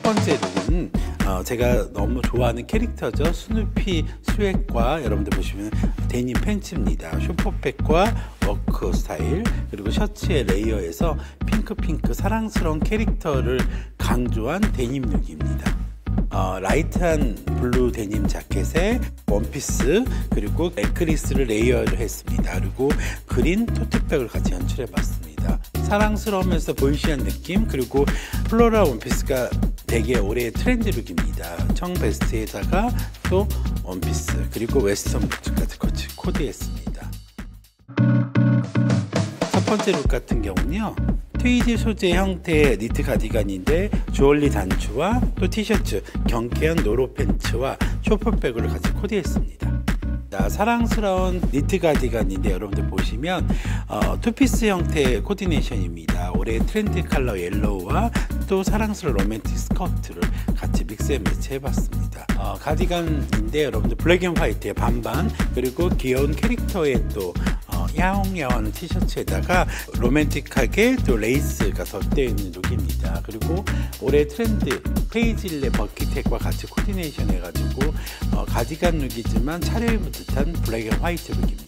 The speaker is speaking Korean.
번째 룩은 제가 너무 좋아하는 캐릭터죠. 스누피 스웩과 여러분들 보시면 데님 팬츠입니다. 슈퍼백과 워크 스타일, 그리고 셔츠의 레이어에서 핑크 사랑스러운 캐릭터를 강조한 데님 룩입니다. 라이트한 블루 데님 자켓에 원피스, 그리고 넥크리스를 레이어를 했습니다. 그리고 그린 토트백을 같이 연출해 봤습니다. 사랑스러우면서 보이시한 느낌, 그리고 플로럴 원피스가 되게 올해의 트렌드 룩입니다. 청 베스트에다가 또 원피스, 그리고 웨스턴 부츠까지 같이 코디했습니다. 첫 번째 룩 같은 경우는요, 트위드 소재 형태의 니트 가디건인데 주얼리 단추와 또 티셔츠, 경쾌한 노로 팬츠와 쇼퍼백을 같이 코디했습니다. 사랑스러운 니트 가디건인데 여러분들 보시면 투피스 형태의 코디네이션입니다. 올해 트렌드 컬러 옐로우와 또 사랑스러운 로맨틱 스커트를 같이 믹스 앤 매치 해봤습니다. 가디건인데 여러분들 블랙 앤 화이트의 반반, 그리고 귀여운 캐릭터의 또 야옹야옹 티셔츠에다가 로맨틱하게 또 레이스가 덧대어 있는 룩입니다. 그리고 올해 트렌드 페이즐레 버킷텍과 같이 코디네이션 해가지고 가디건 룩이지만 차려입은 듯한 블랙 앤 화이트 룩입니다.